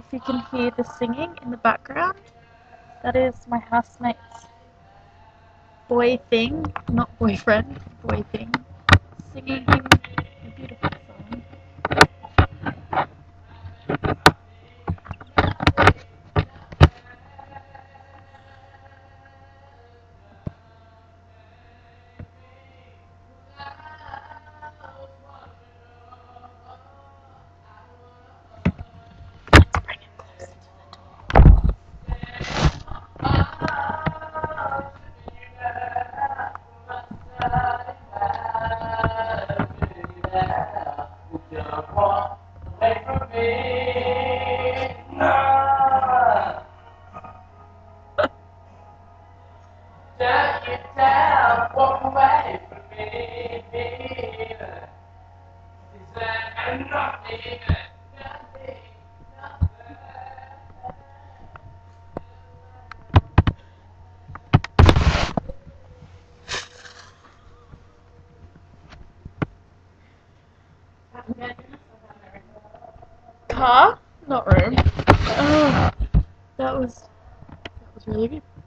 if you can hear the singing in the background, that is my housemate's boy thing, not boyfriend, boy thing, singing him a beautiful song. Let's bring it closer to the door. Away from me, no. Don't you dare walk away from me. Is there nothing, nothing, nothing? Car, not room. Oh, that was really good.